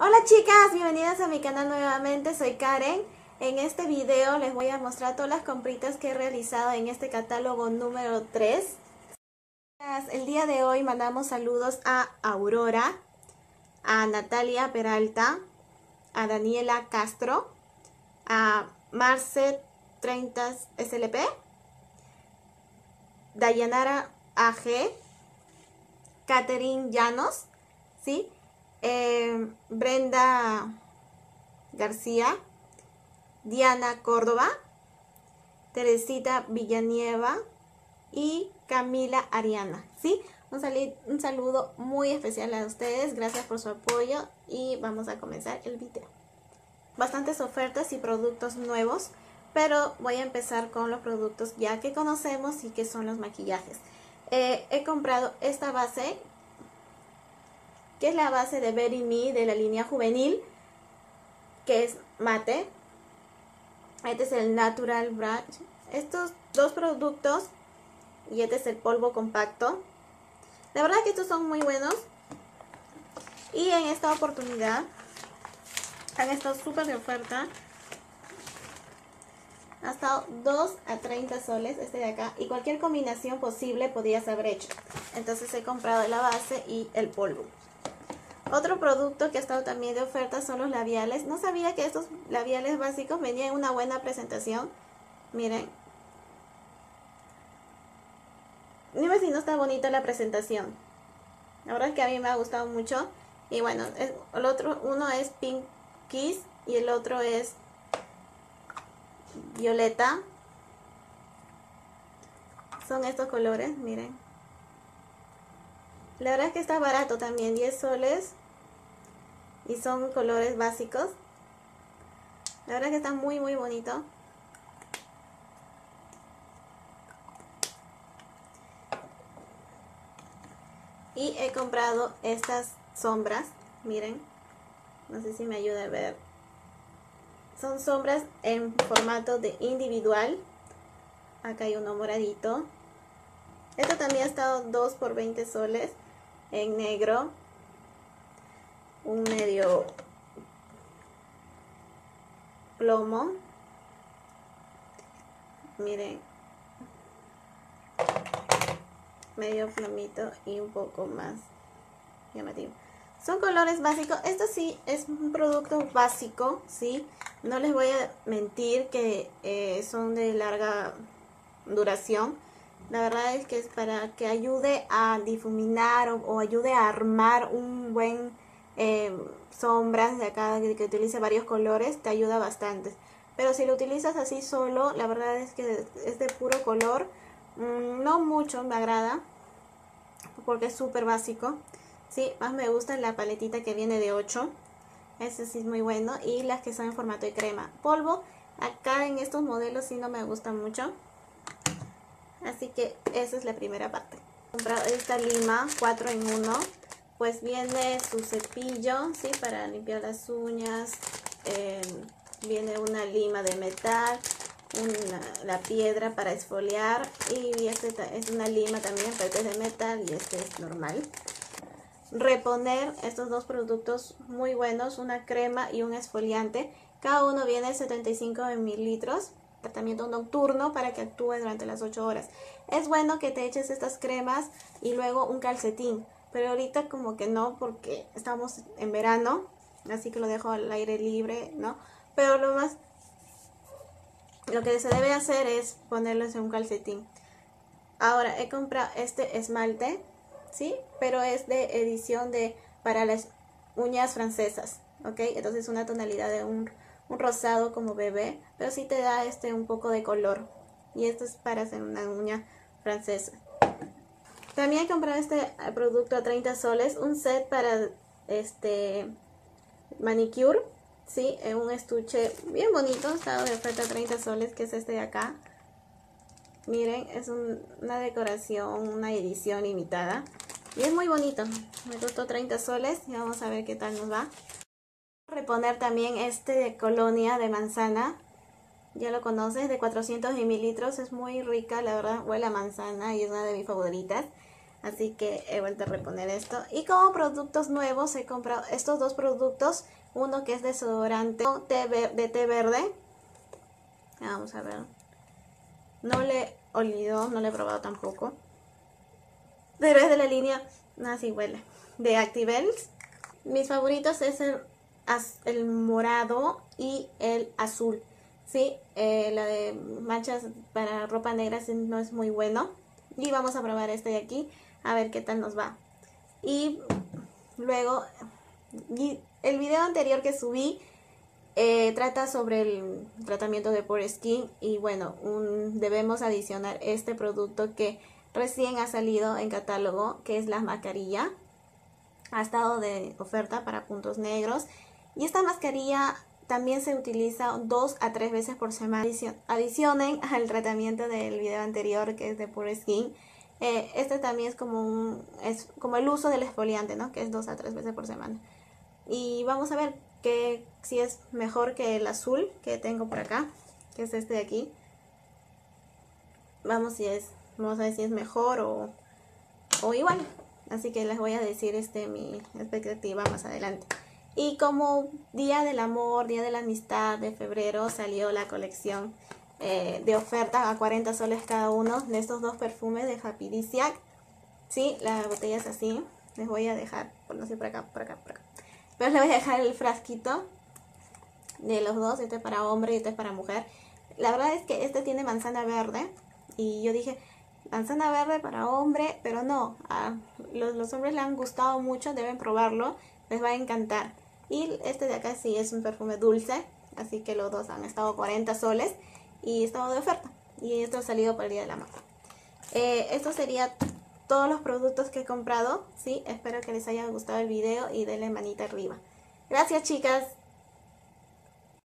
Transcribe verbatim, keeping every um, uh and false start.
Hola chicas, bienvenidas a mi canal nuevamente, soy Karen. En este video les voy a mostrar todas las compritas que he realizado en este catálogo número tres. El día de hoy mandamos saludos a Aurora, a Natalia Peralta, a Daniela Castro, a Marce treinta S L P, Dayanara A G, Catherine Llanos, ¿sí? Eh, Brenda García, Diana Córdoba, Teresita Villanieva y Camila Ariana, ¿sí? Un, un saludo muy especial a ustedes, gracias por su apoyo y vamos a comenzar el video. Bastantes ofertas y productos nuevos, pero voy a empezar con los productos ya que conocemos y que son los maquillajes. Eh, he comprado esta base, que es la base de Very Me de la línea juvenil, que es mate. Este es el Natural Brush. Estos dos productos y este es el polvo compacto. La verdad que estos son muy buenos. Y en esta oportunidad han estado súper de oferta. Ha estado dos a treinta soles este de acá. Y cualquier combinación posible podías haber hecho. Entonces he comprado la base y el polvo. Otro producto que ha estado también de oferta son los labiales. No sabía que estos labiales básicos venían en una buena presentación. Miren. Dime si no está bonita la presentación. La verdad es que a mí me ha gustado mucho. Y bueno, es, el otro, uno es Pink Kiss y el otro es Violeta. Son estos colores, miren. La verdad es que está barato también, diez soles. Y son colores básicos. La verdad es que está muy muy bonito. Y he comprado estas sombras. Miren. No sé si me ayuda a ver. Son sombras en formato de individual. Acá hay uno moradito. Esto también ha estado dos por veinte soles. En negro. Un medio plomo. Miren. Medio plomito y un poco más llamativo. Son colores básicos. Esto sí es un producto básico, ¿sí? No les voy a mentir que eh, son de larga duración. La verdad es que es para que ayude a difuminar o, o ayude a armar un buen eh, sombras de acá que, que utilice varios colores, te ayuda bastante. Pero si lo utilizas así solo, la verdad es que es de puro color. Mm, no mucho me agrada porque es súper básico. Sí, más me gusta la paletita que viene de ocho. Ese sí es muy bueno. Y las que son en formato de crema. Polvo, acá en estos modelos sí no me gusta mucho. Así que esa es la primera parte. He comprado esta lima cuatro en uno. Pues viene su cepillo, ¿sí? Para limpiar las uñas. Eh, viene una lima de metal. Una, la piedra para esfoliar. Y este es una lima también, pero este es de metal y este es normal. Reponer estos dos productos muy buenos. Una crema y un esfoliante. Cada uno viene setenta y cinco mililitros. Tratamiento nocturno para que actúe durante las ocho horas. Es bueno que te eches estas cremas y luego un calcetín, pero ahorita como que no porque estamos en verano, así que lo dejo al aire libre, ¿no? Pero lo más, lo que se debe hacer es ponerlos en un calcetín. Ahora he comprado este esmalte, ¿sí? Pero es de edición de para las uñas francesas, ¿ok? Entonces una tonalidad de un un rosado como bebé, pero sí te da este un poco de color. Y esto es para hacer una uña francesa. También he comprado este producto a treinta soles, un set para este manicure, sí, en un estuche bien bonito, está de oferta a treinta soles, que es este de acá. Miren, es un, una decoración, una edición limitada. Y es muy bonito, me costó treinta soles y vamos a ver qué tal nos va. Reponer también este de colonia de manzana, ya lo conoces, de cuatrocientos mililitros, es muy rica, la verdad, huele a manzana y es una de mis favoritas. Así que he vuelto a reponer esto. Y como productos nuevos he comprado estos dos productos. Uno que es desodorante de té verde. Vamos a ver. No le he olido, no le he probado tampoco. Pero es de la línea, así huele, de Activels. Mis favoritos es el, el morado y el azul. Sí, eh, la de manchas para ropa negra no es muy bueno. Y vamos a probar este de aquí, a ver qué tal nos va. Y luego, y el video anterior que subí eh, trata sobre el tratamiento de Pore Skin. Y bueno, un, debemos adicionar este producto que recién ha salido en catálogo, que es la mascarilla. Ha estado de oferta para puntos negros. Y esta mascarilla también se utiliza dos a tres veces por semana. Adicionen al tratamiento del video anterior, que es de Pore Skin. Eh, este también es como un es como el uso del exfoliante, ¿no? Que es dos a tres veces por semana. Y vamos a ver que si es mejor que el azul que tengo por acá, que es este de aquí. Vamos si es, vamos a ver si es mejor o, o igual. Así que les voy a decir este mi expectativa más adelante. Y como Día del Amor, Día de la Amistad de febrero, salió la colección eh, de oferta a cuarenta soles cada uno de estos dos perfumes de Aphrodisiac. Sí, la botella es así. Les voy a dejar, no sé, por acá, por acá, por acá. Pero les voy a dejar el frasquito de los dos. Este es para hombre y este es para mujer. La verdad es que este tiene manzana verde. Y yo dije, manzana verde para hombre, pero no. A los, los hombres les han gustado mucho, deben probarlo. Les va a encantar. Y este de acá sí es un perfume dulce. Así que los dos han estado cuarenta soles. Y estado de oferta. Y esto ha salido para el Día del Amor. Eh, esto sería todos los productos que he comprado. Sí, espero que les haya gustado el video y denle manita arriba. Gracias, chicas.